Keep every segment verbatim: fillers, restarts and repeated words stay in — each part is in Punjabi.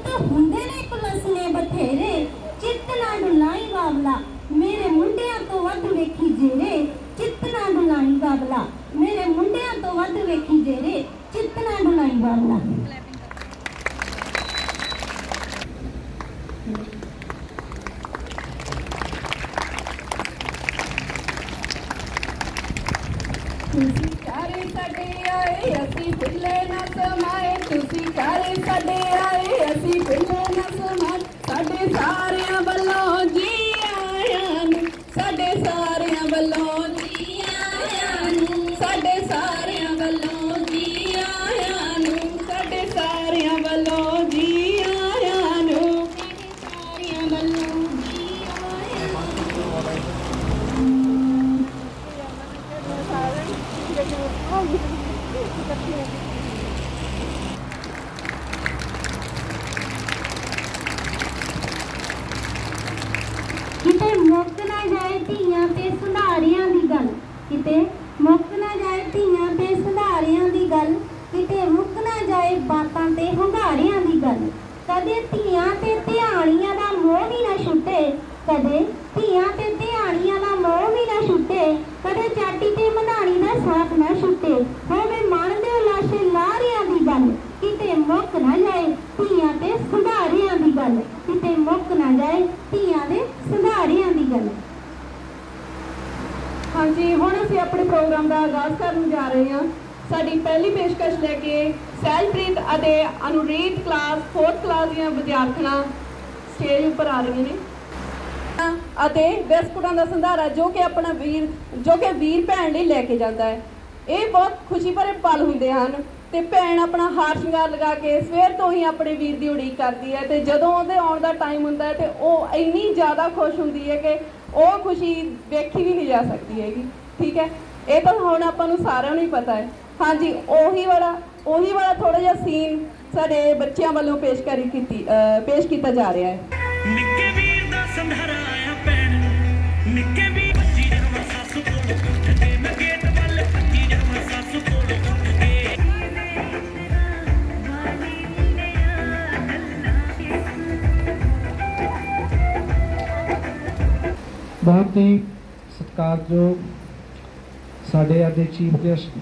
पुत हुंदे ने कुलसने बथेरे चित्त ना डुलाई बाबला मेरे मुंडियां तो वध वेखी जेरे चित्त ना डुलाई बाबला मेरे मुंडियां तो वध वेखी जेरे चित्त ना डुलाई बाबला। तुसी चारे साडे आए असी भुले ना समाए तुसी चारे साडे आए असी भुले ना समाए साडे सारियां वल्लों जी आया नू साडे सारियां वल्लों जी आया नू साडे सारियां वल्लों जी आया नू साडे सारियां वल्लों जी आया नू सारियां वल्लों जी आया किते मुक ना जाए धीआं ते संधारियां दी गल किते मुक ना जाए धीआं ते संधारियां दी गल किते मुक ना जाए बातां ते hungaरियां दी गल कदे धीआं ते धियाणियां दा मोह भी ना छुटे कदे धीआं ते धियाणियां दा मोह भी ना छुटे कदे चाटी ते मधानी दा साथ ना छुटे होवे मन दे उलासे लारियां दी गल किते मुक ना जाए धीआं ते संधारियां दी गल किते मुक ना जाए धीआं दे संधारियां दी गल। हाँ जी हुण असीं अपने प्रोग्राम का आगाज़ करन जा रहे हैं। साडी पहली पेशकश लैके सैलप्रीत अते अनुरीत क्लास फोर्थ क्लास ਦੀਆਂ विद्यार्थियां स्टेज उपर आ रही ने ਅਤੇ ਬਿਸਕੁਟਾਂ ਦਾ ਸੰਧਾਰਾ जो कि अपना वीर जो कि वीर भैन ਲਈ ਲੈ ਕੇ ਜਾਂਦਾ ਹੈ। ਇਹ बहुत खुशी भरे पल ਹੁੰਦੇ ਹਨ ਤੇ ਭੈਣ ਆਪਣਾ ਹਾਰ ਸ਼ਿੰਗਾਰ ਲਗਾ ਕੇ ਸਵੇਰ ਤੋਂ ਹੀ ਆਪਣੇ ਵੀਰ ਦੀ ਉਡੀਕ ਕਰਦੀ ਹੈ ਤੇ ਜਦੋਂ ਉਹਦੇ ਆਉਣ ਦਾ ਟਾਈਮ ਹੁੰਦਾ ਹੈ ਤੇ ਉਹ ਇੰਨੀ ਜ਼ਿਆਦਾ ਖੁਸ਼ ਹੁੰਦੀ ਹੈ ਕਿ ਉਹ ਖੁਸ਼ੀ ਵੇਖੀ ਵੀ ਨਹੀਂ ਜਾ ਸਕਦੀ ਹੈਗੀ। ਠੀਕ ਹੈ ਇਹ ਤਾਂ ਹੁਣ ਆਪਾਂ ਨੂੰ ਸਾਰਿਆਂ ਨੂੰ ਹੀ ਪਤਾ ਹੈ। हाँ जी ਉਹੀ ਵਾਲਾ ਉਹੀ ਵਾਲਾ ਥੋੜਾ ਜਿਹਾ ਸੀਨ ਸਾਡੇ ਬੱਚਿਆਂ ਵੱਲੋਂ ਪੇਸ਼ਕਾਰੀ ਕੀਤੀ ਪੇਸ਼ ਕੀਤਾ ਜਾ ਰਿਹਾ ਹੈ। ਨਿੱਕੇ ਵੀਰ ਦਾ ਸੰਧਾਰਾ ਆਇਆ ਭੈਣ ਨਿੱਕੇ ਵੀ ਬੱਚੀ ਜਨਮ ਸੱਸ ਕੋਲ ਉੱਠ ਕੇ ਮੈਂ ਗੇਟ ਵੱਲ ਬੱਚੀ ਜਨਮ ਸੱਸ ਕੋਲ ਉੱਠ ਕੇ बहुत ही सत्कारयोग साढ़े अज चीफ गेस्ट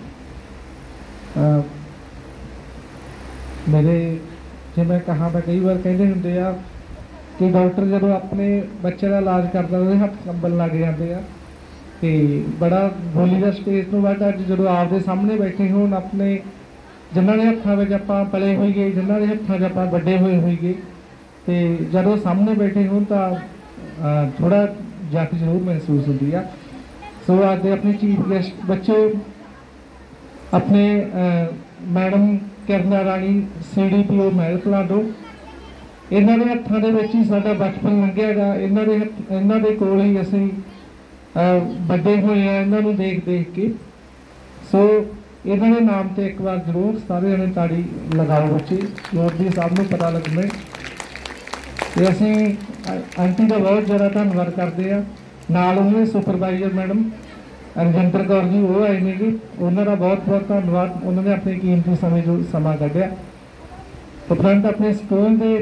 मेरे जे मैं कहा मैं कई बार कहते होंगे आ कि डॉक्टर जो अपने बच्चे का इलाज करता वो हथ कंबन लग जाते हैं तो बड़ा बोली का स्टेज तो बाद अज जो आपके सामने बैठे हो अपने जिन्होंने हत्थों में आप पले होइए जिन्होंने हत्थों च आप बड़े हुए होइए तो जो सामने बैठे हो तो थोड़ा जट जरूर महसूस होती है। सो अज अपने चीफ गेस्ट बच्चे अपने मैडम किरण राणी सी डी पी ओ महल कलां तो इन्हों के हत्थों के ही साडा बचपन लंघिया इन्हों के इन्हों के कोल ही असीं बड़े हुए हैं इन्हों देख देख के। सो इन्हों के नाम से एक बार जरूर सारे जने ताड़ी लगाओ बच्चे जोर दी सबनों पता लगना तो असीं आंटी का बहुत ज़्यादा धन्यवाद करते हैं। नाल उन्होंने सुपरवाइजर मैडम रजिंदर कौर जी वो आए ने जी उन्हों का बहुत बहुत धन्यवाद उन्होंने अपने कीमती समय जो समा कढ़िया। उपरंत अपने स्कूल के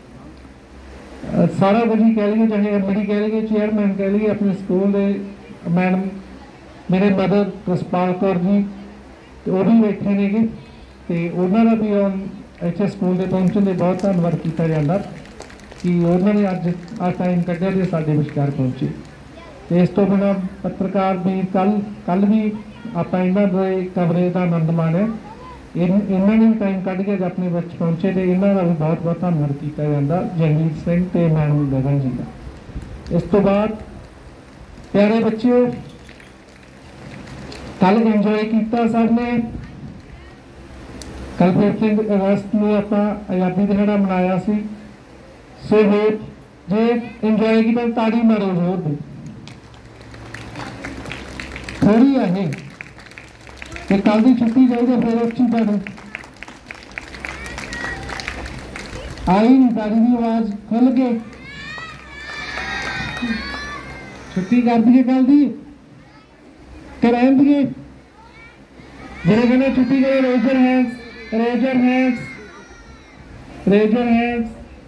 सारा कुछ कह लीए चाहे एम डी कह लीए चेयरमैन कह लीए अपने स्कूल के मैडम मेरे मदर रसपाल कौर जी तो वो भी बैठे ने गे तो उन्होंने भी इतने स्कूल के पहुँचने के बहुत धन्यवाद किया जाता कि उन्होंने अज आ टाइम कढ़िया तो साढ़े विचकार पहुँचे। तो इस तो बिना पत्रकार भी कल कल भी आप इन्हों के कवरेज का आनंद माणिया इन्होंने भी टाइम कढ़ के अपने बच्चे पहुँचे तो इन्हों का भी बहुत बहुत धन्यवाद किया जाता जगजीत सिंह तो मैडम गगन जी का। इस तो बाद प्यारे बच्चे कल इंजॉय किया सब ने कल फिफ्टीन अगस्त में आप आज़ादी दिहाड़ा मनाया सी। सो होप जे इंजॉय की तो ताड़ी मारो जोर दी थोड़ी है कि कल की छुट्टी चाहिए फिर अच्छी पढ़ो आई नहीं ताड़ी की आवाज खुल के छुट्टी कर दी कल की रहन दिए जिन्हें कहने छुट्टी करे raise your hands raise your hands raise your hands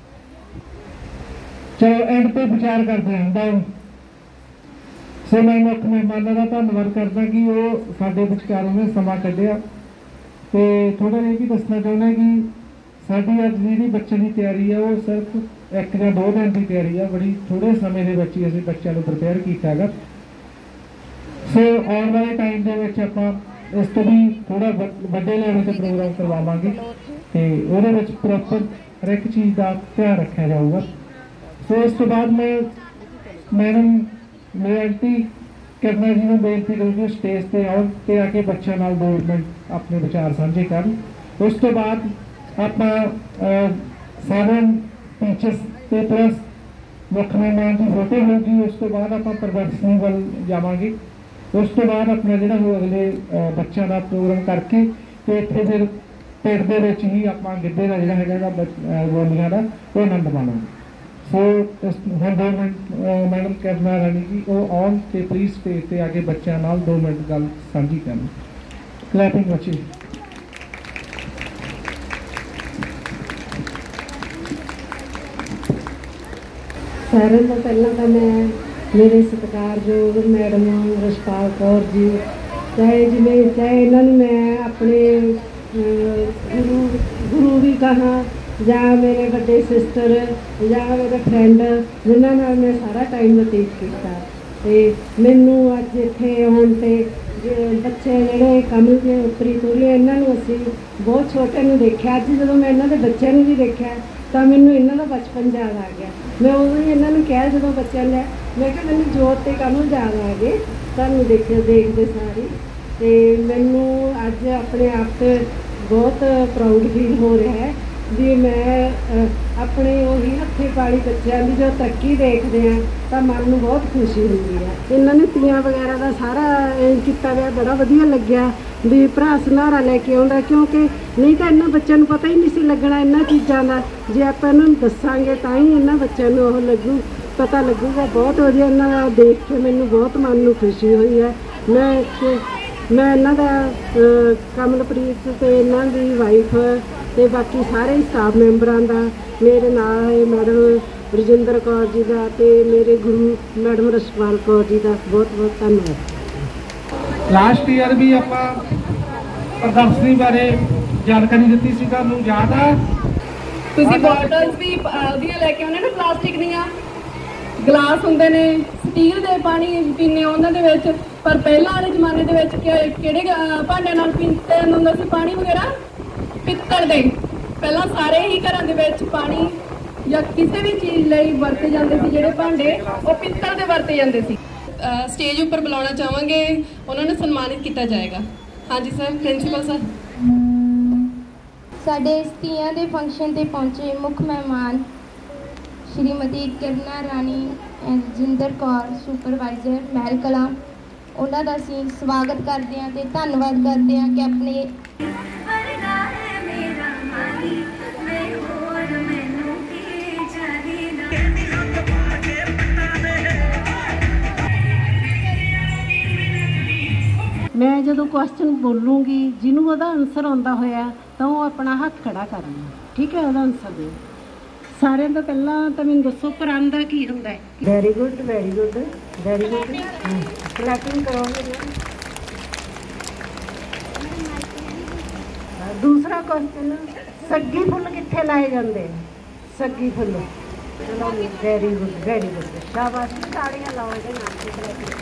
ਚਲੋ ਐਂਡ ਤੇ ਵਿਚਾਰ ਕਰਦੇ ਹਾਂ ਡਾਊਨ। ਸੋ ਮੈਂ ਮੁੱਖ ਮਹਿਮਾਨਾਂ ਦਾ ਧੰਨਵਾਦ ਕਰਦਾ ਕਿ ਉਹ ਸਾਡੇ ਵਿਚਕਾਰ ਉਹਨੇ ਸਮਾਂ ਕੱਢਿਆ। ਤੇ ਥੋੜ੍ਹਾ ਜਿਹਾ ਇਹ ਵੀ ਦੱਸਣਾ ਚਾਹੁੰਦਾ ਕਿ ਸਾਡੀ ਅੱਜ ਜਿਹੜੀ ਬੱਚੇ ਦੀ ਤਿਆਰੀ ਆ ਉਹ ਸਿਰਫ ਇੱਕ ਜਾਂ ਦੋ ਦਿਨ ਦੀ ਤਿਆਰੀ ਆ, ਬੜੀ ਥੋੜ੍ਹੇ ਸਮੇਂ ਦੇ ਵਿੱਚ ਹੀ ਅਸੀਂ ਬੱਚਿਆਂ ਨੂੰ ਪ੍ਰਪੇਅਰ ਕੀਤਾ ਹੈਗਾ। ਸੋ ਆਉਣ ਵਾਲੇ ਟਾਈਮ ਦੇ ਵਿੱਚ ਆਪਾਂ ਇਸ ਤੋਂ ਵੀ ਥੋੜ੍ਹਾ ਵੱਡੇ ਲੈਵਲ 'ਤੇ ਪ੍ਰੋਗਰਾਮ ਕਰਵਾਵਾਂਗੇ ਅਤੇ ਉਹਦੇ ਵਿੱਚ ਪ੍ਰੋਪਰ ਹਰ ਇੱਕ ਚੀਜ਼ ਦਾ ਧਿਆਨ ਰੱਖਿਆ ਜਾਊਗਾ। ਸੋ ਇਸ ਤੋਂ ਬਾਅਦ ਮੈਂ ਮੈਡਮ ਬੇਨਤੀ ਕਰਨਾ ਜੀ ਨੂੰ ਬੇਨਤੀ ਕਰੂੰਗੀ ਸਟੇਜ 'ਤੇ ਆਉਣ ਅਤੇ ਆ ਕੇ ਬੱਚਿਆਂ ਨਾਲ ਦੋ ਮਿੰਟ ਆਪਣੇ ਵਿਚਾਰ ਸਾਂਝੇ ਕਰਨ। ਉਸ ਤੋਂ ਬਾਅਦ ਆਪਾਂ ਸਾਰੇ ਟੀਚਰਸ ਅਤੇ ਪਲੱਸ ਮੁੱਖ ਮਹਿਮਾਨ ਦੀ ਫੋਟੋ ਹੋਊਗੀ। ਉਸ ਤੋਂ ਬਾਅਦ ਆਪਾਂ ਪ੍ਰਦਰਸ਼ਨੀ ਵੱਲ ਜਾਵਾਂਗੇ। ਉਸ ਤੋਂ ਬਾਅਦ ਆਪਣਾ ਜਿਹੜਾ ਉਹ ਅਗਲੇ ਬੱਚਿਆਂ ਦਾ ਪ੍ਰੋਗਰਾਮ ਕਰਕੇ ਅਤੇ ਇੱਥੇ ਫਿਰ ਪਿੰਡ ਦੇ ਵਿੱਚ ਹੀ ਆਪਾਂ ਗਿੱਧੇ ਦਾ ਜਿਹੜਾ ਹੈਗਾ ਬੋਲੀਆਂ ਦਾ ਉਹ ਆਨੰਦ ਮਾਣਾਂਗੇ। ਸੋ ਹੁਣ ਦੋ ਮਿੰਟ ਮੈਡਮ ਕਰਨਾ ਰਾਣੀ ਜੀ ਉਹ ਆਉਣ ਅਤੇ ਪਲੀਜ਼ ਸਟੇਜ 'ਤੇ ਆ ਕੇ ਬੱਚਿਆਂ ਨਾਲ ਦੋ ਮਿੰਟ ਗੱਲ ਸਾਂਝੀ ਕਰਨ। ਕਲੈਪਿੰਗ ਬੱਚੇ। ਸਾਰਿਆਂ ਤੋਂ ਪਹਿਲਾਂ ਤਾਂ ਮੈਂ ਮੇਰੇ ਸਤਿਕਾਰਯੋਗ ਮੈਡਮ ਰਛਪਾਲ ਕੌਰ ਜੀ, ਚਾਹੇ ਜਿਵੇਂ ਚਾਹੇ ਇਹਨਾਂ ਨੂੰ ਮੈਂ ਆਪਣੇ ਗੁਰੂ ਗੁਰੂ ਵੀ ਕਹਾਂ ਜਾਂ ਮੇਰੇ ਵੱਡੇ ਸਿਸਟਰ ਜਾਂ ਮੇਰੇ ਫਰੈਂਡ ਜਿਨ੍ਹਾਂ ਨਾਲ ਮੈਂ ਸਾਰਾ ਟਾਈਮ ਬਤੀਤ ਕੀਤਾ। ਅਤੇ ਮੈਨੂੰ ਅੱਜ ਇੱਥੇ ਆਉਣ 'ਤੇ ਬੱਚੇ ਜਿਹੜੇ ਕਮਲ ਦੇ ਉੱਪਰੀ ਤੁਰੇ ਇਹਨਾਂ ਨੂੰ ਅਸੀਂ ਬਹੁਤ ਛੋਟੇ ਨੂੰ ਦੇਖਿਆ। ਅੱਜ ਜਦੋਂ ਮੈਂ ਇਹਨਾਂ ਦੇ ਬੱਚਿਆਂ ਨੂੰ ਵੀ ਦੇਖਿਆ ਤਾਂ ਮੈਨੂੰ ਇਹਨਾਂ ਦਾ ਬਚਪਨ ਯਾਦ ਆ ਗਿਆ। ਮੈਂ ਉਦੋਂ ਹੀ ਇਹਨਾਂ ਨੂੰ ਕਿਹਾ ਜਦੋਂ ਬੱਚਿਆਂ ਨੇ, ਮੈਂ ਕਿਹਾ ਮੈਨੂੰ ਜੋਤ ਅਤੇ ਕਮਲ ਯਾਦ ਆ ਗਏ ਤੁਹਾਨੂੰ ਦੇਖੇ ਦੇਖਦੇ ਸਾਰੀ। ਅਤੇ ਮੈਨੂੰ ਅੱਜ ਆਪਣੇ ਆਪ 'ਤੇ ਬਹੁਤ ਪ੍ਰਾਊਡ ਫੀਲ ਹੋ ਰਿਹਾ ਹੈ ਵੀ ਮੈਂ ਆਪਣੇ ਉਹੀ ਹੱਥੀਂ ਪਾਲੀ ਬੱਚਿਆਂ ਦੀ ਜੋ ਤਰੱਕੀ ਦੇਖਦੇ ਹਾਂ ਤਾਂ ਮਨ ਨੂੰ ਬਹੁਤ ਖੁਸ਼ੀ ਹੁੰਦੀ ਹੈ। ਇਹਨਾਂ ਨੇ ਤੀਆਂ ਵਗੈਰਾ ਦਾ ਸਾਰਾ ਕੀਤਾ ਹੋਇਆ ਬੜਾ ਵਧੀਆ ਲੱਗਿਆ ਵੀ ਭਰਾ ਸੰਧਾਰਾ ਲੈ ਕੇ ਆਉਂਦਾ, ਕਿਉਂਕਿ ਨਹੀਂ ਤਾਂ ਇਹਨਾਂ ਬੱਚਿਆਂ ਨੂੰ ਪਤਾ ਹੀ ਨਹੀਂ ਸੀ ਲੱਗਣਾ ਇਹਨਾਂ ਚੀਜ਼ਾਂ ਦਾ। ਜੇ ਆਪਾਂ ਇਹਨਾਂ ਨੂੰ ਦੱਸਾਂਗੇ ਤਾਂ ਹੀ ਇਹਨਾਂ ਬੱਚਿਆਂ ਨੂੰ ਉਹ ਲੱਗੂ ਪਤਾ ਲੱਗੂਗਾ। ਬਹੁਤ ਵਧੀਆ ਇਹਨਾਂ ਦਾ ਦੇਖ ਕੇ ਮੈਨੂੰ ਬਹੁਤ ਮਨ ਨੂੰ ਖੁਸ਼ੀ ਹੋਈ ਹੈ। ਮੈਂ ਮੈਂ ਇਹਨਾਂ ਦਾ ਕਮਲਪ੍ਰੀਤ ਅਤੇ ਇਹਨਾਂ ਦੀ ਵਾਈਫ ਅਤੇ ਬਾਕੀ ਸਾਰੇ ਸਟਾਫ ਮੈਂਬਰਾਂ ਦਾ, ਮੇਰੇ ਨਾਲ ਹੈ ਮੈਡਮ ਰਜਿੰਦਰ ਕੌਰ ਜੀ ਦਾ ਅਤੇ ਮੇਰੇ ਗੁਰੂ ਮੈਡਮ ਰਛਪਾਲ ਕੌਰ ਜੀ ਦਾ ਬਹੁਤ ਬਹੁਤ ਧੰਨਵਾਦ। ਲਾਸਟ ਈਅਰ ਵੀ ਆਪਾਂ ਪ੍ਰਦਰਸ਼ਨੀ ਬਾਰੇ ਜਾਣਕਾਰੀ ਦਿੱਤੀ ਸੀ, ਤੁਹਾਨੂੰ ਯਾਦ ਆ? ਤੁਸੀਂ ਬੋਟਲਸ ਵੀ ਉਹਦੀਆਂ ਲੈ ਕੇ ਆਉਂਦੇ ਨਾ, ਪਲਾਸਟਿਕ ਦੀਆਂ ਗਲਾਸ ਹੁੰਦੇ ਨੇ, ਸਟੀਲ ਦੇ ਪਾਣੀ ਪੀਂਦੇ ਉਹਨਾਂ ਦੇ ਵਿੱਚ। ਪਰ ਪਹਿਲਾਂ ਵਾਲੇ ਜ਼ਮਾਨੇ ਦੇ ਵਿੱਚ ਕਿਹੜੇ ਭਾਂਡਿਆਂ ਨਾਲ ਪੀਂਦੇ ਹੁੰਦਾ ਸੀ ਪਾਣੀ ਵਗੈਰਾ? ਪਿੱਤਲ ਦੇ। ਪਹਿਲਾਂ ਸਾਰੇ ਹੀ ਘਰਾਂ ਦੇ ਵਿੱਚ ਪਾਣੀ ਜਾਂ ਕਿਸੇ ਵੀ ਚੀਜ਼ ਲਈ ਵਰਤੇ ਜਾਂਦੇ ਸੀ ਜਿਹੜੇ ਭਾਂਡੇ, ਉਹ ਪਿੱਤਲ ਦੇ ਵਰਤੇ ਜਾਂਦੇ ਸੀ। ਸਟੇਜ ਉੱਪਰ ਬੁਲਾਉਣਾ ਚਾਹਾਂਗੇ, ਉਹਨਾਂ ਨੂੰ ਸਨਮਾਨਿਤ ਕੀਤਾ ਜਾਏਗਾ। ਹਾਂਜੀ ਸਰ, ਪ੍ਰਿੰਸੀਪਲ ਸਰ। ਸਾਡੇ ਇਸ ਤੀਆਂ ਦੇ ਫੰਕਸ਼ਨ 'ਤੇ ਪਹੁੰਚੇ ਮੁੱਖ ਮਹਿਮਾਨ ਸ਼੍ਰੀਮਤੀ ਕਿਰਨਾ ਰਾਣੀ ਰਜਿੰਦਰ ਕੌਰ, ਸੁਪਰਵਾਈਜ਼ਰ ਮਹਿਲ ਕਲਾਂ, ਉਹਨਾਂ ਦਾ ਅਸੀਂ ਸਵਾਗਤ ਕਰਦੇ ਹਾਂ ਅਤੇ ਧੰਨਵਾਦ ਕਰਦੇ ਹਾਂ ਕਿ ਆਪਣੇ ਮੈਂ ਜਦੋਂ ਕੁਐਸਚਨ ਬੋਲੂੰਗੀ ਜਿਹਨੂੰ ਉਹਦਾ ਆਨਸਰ ਆਉਂਦਾ ਹੋਇਆ ਤਾਂ ਉਹ ਆਪਣਾ ਹੱਥ ਖੜਾ ਕਰਨਾ, ਠੀਕ ਹੈ? ਉਹਦਾ ਆਨਸਰ ਦਿਓ। ਸਾਰਿਆਂ ਤੋਂ ਪਹਿਲਾਂ ਤਾਂ ਮੈਨੂੰ ਦੱਸੋ ਪਰਾਂਦਾ ਕੀ ਹੁੰਦਾ ਹੈ? Very good very good very good. Clapping ਕਰੋਗੇ। ਦੂਸਰਾ ਕੁਐਸਚਨ, ਸੱਗੀ ਫੁੱਲ ਕਿੱਥੇ ਲਾਏ ਜਾਂਦੇ? ਸੱਗੀ ਫੁੱਲ। ਚਲੋ ਵੈਰੀ ਗੁੱਡ ਵੈਰੀ ਗੁੱਡ, ਸ਼ਾਬਾਸ਼। ਤਾੜੀਆਂ ਲਾਓ ਇਹਦੇ ਨਾਲ।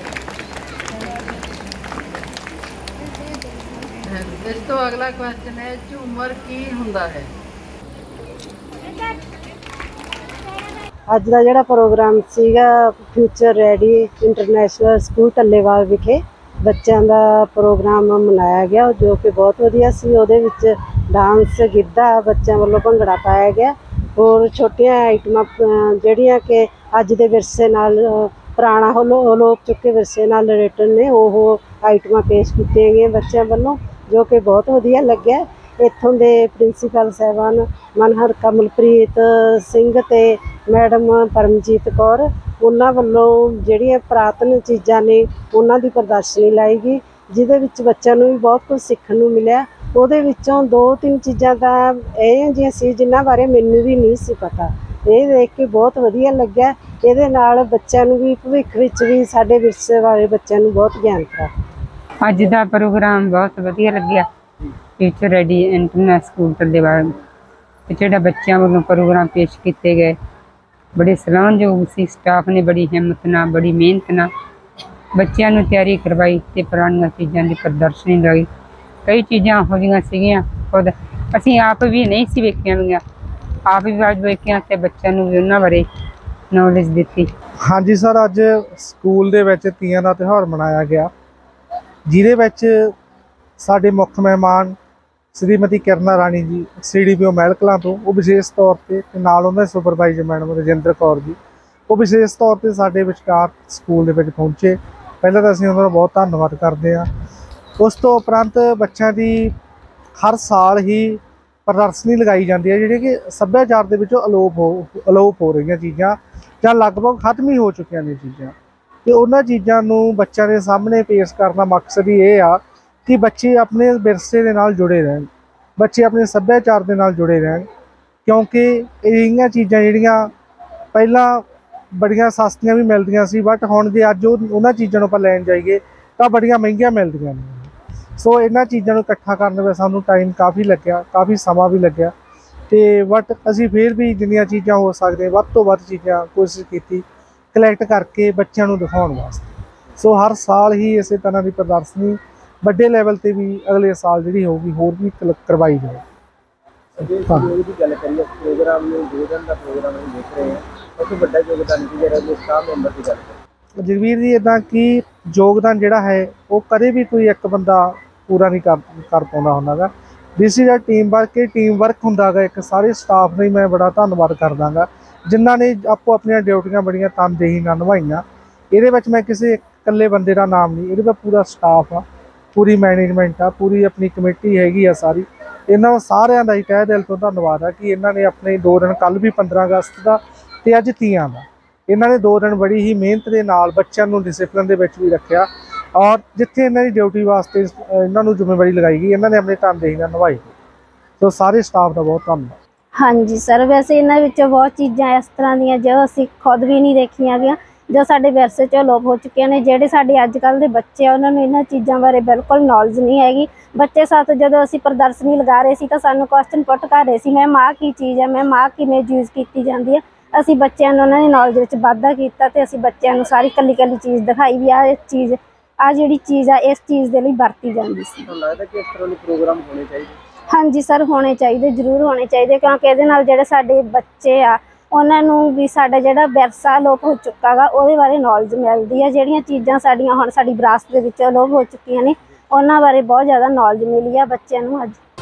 ਇਸ ਤੋਂ ਅਗਲਾ ਕੁਐਸਚਨ ਹੈ, ਝੂਮਰ ਕੀ ਹੁੰਦਾ ਹੈ? ਅੱਜ ਦਾ ਜਿਹੜਾ ਪ੍ਰੋਗਰਾਮ ਸੀਗਾ future ready international school Tallewal ਵਿਖੇ ਬੱਚਿਆਂ ਦਾ ਪ੍ਰੋਗਰਾਮ ਮਨਾਇਆ ਗਿਆ, ਜੋ ਕਿ ਬਹੁਤ ਵਧੀਆ ਸੀ। ਉਹਦੇ ਵਿੱਚ ਡਾਂਸ, ਗਿੱਧਾ, ਬੱਚਿਆਂ ਵੱਲੋਂ ਭੰਗੜਾ ਪਾਇਆ ਗਿਆ। ਹੋਰ ਛੋਟੀਆਂ ਆਈਟਮਾਂ ਜਿਹੜੀਆਂ ਕਿ ਅੱਜ ਦੇ ਵਿਰਸੇ ਨਾਲ ਪੁਰਾਣਾ ਅਲੋਪ ਚੁੱਕੇ ਵਿਰਸੇ ਨਾਲ ਰਿਲੇਟਡ ਨੇ, ਉਹ ਆਈਟਮਾਂ ਪੇਸ਼ ਕੀਤੀਆਂ ਗਈਆਂ ਬੱਚਿਆਂ ਵੱਲੋਂ, ਜੋ ਕਿ ਬਹੁਤ ਵਧੀਆ ਲੱਗਿਆ। ਇੱਥੋਂ ਦੇ ਪ੍ਰਿੰਸੀਪਲ ਸਾਹਿਬਾਨ ਮਨਹਰ ਕਮਲਪ੍ਰੀਤ ਸਿੰਘ ਅਤੇ ਮੈਡਮ ਪਰਮਜੀਤ ਕੌਰ, ਉਹਨਾਂ ਵੱਲੋਂ ਜਿਹੜੀਆਂ ਪੁਰਾਤਨ ਚੀਜ਼ਾਂ ਨੇ ਉਹਨਾਂ ਦੀ ਪ੍ਰਦਰਸ਼ਨੀ ਲਾਈ ਗਈ, ਜਿਹਦੇ ਵਿੱਚ ਬੱਚਿਆਂ ਨੂੰ ਵੀ ਬਹੁਤ ਕੁਝ ਸਿੱਖਣ ਨੂੰ ਮਿਲਿਆ। ਉਹਦੇ ਵਿੱਚੋਂ ਦੋ ਤਿੰਨ ਚੀਜ਼ਾਂ ਤਾਂ ਇਹ ਜਿਹੀਆਂ ਸੀ ਜਿਨ੍ਹਾਂ ਬਾਰੇ ਮੈਨੂੰ ਵੀ ਨਹੀਂ ਸੀ ਪਤਾ, ਇਹ ਦੇਖ ਕੇ ਬਹੁਤ ਵਧੀਆ ਲੱਗਿਆ। ਇਹਦੇ ਨਾਲ ਬੱਚਿਆਂ ਨੂੰ ਵੀ ਭਵਿੱਖ ਵਿੱਚ ਵੀ ਸਾਡੇ ਵਿਰਸੇ ਬਾਰੇ ਬੱਚਿਆਂ ਨੂੰ ਬਹੁਤ ਗਿਆਨ ਪ੍ਰਾਪਤ। ਅੱਜ ਦਾ ਪ੍ਰੋਗਰਾਮ ਬਹੁਤ ਵਧੀਆ ਲੱਗਿਆ। Teacher ready international school Tallewal ਤੇ ਜਿਹੜਾ ਬੱਚਿਆਂ ਵੱਲੋਂ ਪ੍ਰੋਗਰਾਮ ਪੇਸ਼ ਕੀਤੇ ਗਏ ਬੜੇ ਸਲਾਹੁਣਯੋਗ ਸੀ। ਸਟਾਫ ਨੇ ਬੜੀ ਹਿੰਮਤ ਨਾਲ ਬੜੀ ਮਿਹਨਤ ਨਾਲ ਬੱਚਿਆਂ ਨੂੰ ਤਿਆਰੀ ਕਰਵਾਈ ਤੇ ਪੁਰਾਣੀਆਂ ਚੀਜ਼ਾਂ ਦੀ ਪ੍ਰਦਰਸ਼ਨੀ ਲਗਾਈ। ਕਈ ਚੀਜ਼ਾਂ ਇਹੋ ਜਿਹੀਆਂ ਸੀਗੀਆਂ ਖੁਦ ਅਸੀਂ ਆਪ ਵੀ ਨਹੀਂ ਸੀ ਵੇਖੀਆਂ ਹੋਈਆਂ, ਆਪ ਵੀ ਅੱਜ ਵੇਖੀਆਂ ਤੇ ਬੱਚਿਆਂ ਨੂੰ ਵੀ ਉਹਨਾਂ ਬਾਰੇ ਨੌਲੇਜ ਦਿੱਤੀ। ਹਾਂਜੀ ਸਰ, ਅੱਜ ਸਕੂਲ ਦੇ ਵਿੱਚ ਤੀਆਂ ਦਾ ਤਿਉਹਾਰ ਮਨਾਇਆ ਗਿਆ, ਜਿਹਦੇ ਵਿੱਚ ਸਾਡੇ ਮੁੱਖ ਮਹਿਮਾਨ श्रीमती किरना राणी जी सी डी पी ओ महल कलां तो वो विशेष तौर पर ते नाल उन्हां दे सुपरवाइजर मैडम रजिंदर कौर जी वो विशेष तौर पर साडे विचकार स्कूल दे विच पहुंचे। पहले तो असीं उन्हां दा बहुत धन्नवाद करदे हां। उस तो उपरंत बच्चों की हर साल ही प्रदर्शनी लगाई जाती है जिहड़ी कि सभ्याचार दे विचों अलोप हो अलोप हो रही चीज़ां जां लगभग खत्म ही हो चुकियां ने चीज़ां, ते उन्हां चीज़ां नूं बच्चों के सामने पेश करना मकसद ही ये आ कि बच्चे अपने विरसे के नाल जुड़े रहन, बच्चे अपने सभ्याचार के नाल जुड़े रहन, क्योंकि इहियां चीज़ां जिहड़ियां पहलां बड़ियां सस्तियां भी मिलदियां सी, बट हुण जे अज उन्हां चीज़ां नूं आपां लैण जाइए तां बड़ियां महंगियां मिलदियां ने। सो इन्हां चीज़ां नूं इकट्ठा करन विच सानूं टाइम काफ़ी लग्या, काफ़ी समा भी लग्या, ते बट असीं फिर भी जिन्नियां चीज़ां हो सकदे वध तों वध चीज़ां कोशिश कीती कलैक्ट करके बच्चों नूं दिखाउण वास्ते। सो हर साल ही इस तरह की प्रदर्शनी ਵੱਡੇ ਲੈਵਲ ਤੇ ਵੀ ਅਗਲੇ ਸਾਲ ਜਿਹੜੀ ਹੋਊਗੀ ਹੋਰ ਵੀ ਕਰਵਾਈ ਜਾਏ। ਦੀ ਗੱਲ ਕਰੀਏ ਪ੍ਰੋਗਰਾਮ ਨੂੰ ਦੋ ਦਿਨ ਦਾ ਪ੍ਰੋਗਰਾਮ ਅਸੀਂ ਦੇਖ ਰਹੇ ਹਾਂ, ਉਸ ਤੋਂ ਵੱਡਾ ਯੋਗਦਾਨ ਕੀ ਜਿਹੜਾ ਉਹ ਸਟਾਫ ਮੈਂਬਰ ਦੀ ਗੱਲ ਕਰੀਏ। ਜਗਵੀਰ ਜੀ ਇੱਦਾਂ ਕਿ ਯੋਗਦਾਨ ਜਿਹੜਾ ਹੈ ਉਹ ਕਦੇ ਵੀ ਕੋਈ ਇੱਕ ਬੰਦਾ ਪੂਰਾ ਨਹੀਂ ਕਰ ਕਰ ਪਾਉਂਦਾ ਹੁੰਦਾ ਗਾ। This is a team work. ਇਹ ਟੀਮ ਵਰਕ ਹੁੰਦਾ ਗਾ ਇੱਕ। ਸਾਰੇ ਸਟਾਫ ਦਾ ਹੀ ਮੈਂ ਬੜਾ ਧੰਨਵਾਦ ਕਰਦਾ ਗਾ ਜਿਨ੍ਹਾਂ ਨੇ ਆਪੋ ਆਪਣੀਆਂ ਡਿਊਟੀਆਂ ਬੜੀਆਂ ਤਨਦੇਹੀ ਨਾਲ ਨਿਭਾਈਆਂ। ਇਹਦੇ ਵਿੱਚ ਮੈਂ ਕਿਸੇ ਇਕੱਲੇ ਬੰਦੇ ਦਾ ਨਾਮ ਨਹੀਂ, ਇਹਦੇ ਵਿੱਚ ਪੂਰਾ ਸਟਾਫ ਆ, पूरी मैनेजमेंट आ, पूरी अपनी कमेटी हैगी आ सारी। इन्हों सारिਆਂ ਦਾ ਹੀ ਤਹਿ ਦਿਲ ਤੋਂ ਧੰਨਵਾਦ ਆ कि इन्हों ने अपने दो दिन कल भी पंद्रह अगस्त का ਤੇ ਅੱਜ ਤੀਆਂ ਦਾ इन्हों ने दो दिन बड़ी ही मेहनत के नाल बच्चों को डिसिपलिन के विच भी रखा और जिथे इन्हों की ड्यूटी वास्ते इन्हों जिम्मेवारी लगाई गई इन्होंने अपने तनदेही नाल निभाई। तो सारे स्टाफ का बहुत धन्यवाद। हाँ जी सर, वैसे इन्हों विचों बहुत चीज़ां इस तरह दी जो असीं खुद भी नहीं देखियां गईयां जो साडे विरसे चों लोप हो चुके हैं। जिहड़े साडे अजकल दे बच्चे आ उन्होंने इन्हां चीज़ां बारे बिल्कुल नॉलेज नहीं हैगी। बच्चे साथ जदों असीं प्रदर्शनी लगा रहे सी तां सानूं क्वेश्चन पुट कर रहे सी मैम आह की चीज़ है, मैम आह किवें यूज़ कीती जांदी है। असीं बच्चों नूं उन्हां दी नॉलेज विच वाधा कीता ते असीं बच्चों नूं सारी कल्ली कल्ली चीज़ दिखाई भी आह चीज़ आह जिहड़ी चीज़ आ इस चीज़ दे लई वरती जांदी सी। ਤੁਹਾਨੂੰ ਲੱਗਦਾ ਕਿ ਇਸ ਤਰ੍ਹਾਂ ਦੇ ਪ੍ਰੋਗਰਾਮ ਹੋਣੇ ਚਾਹੀਦੇ? हाँ जी सर, होने चाहिए, जरूर होने चाहिए, क्योंकि इहदे नाल जिहड़े साडे बच्चे आ उन्होंने भी साडा जिहड़ा विरसा लोप हो चुका गा उहदे बारे नॉलेज मिलती है। जिहड़ियां चीज़ां साडियां हुण साडी विरासत दे विच लोप हो चुकियां ने उन्हां बारे बहुत ज़्यादा नॉलेज मिली है बच्चों नूं अज।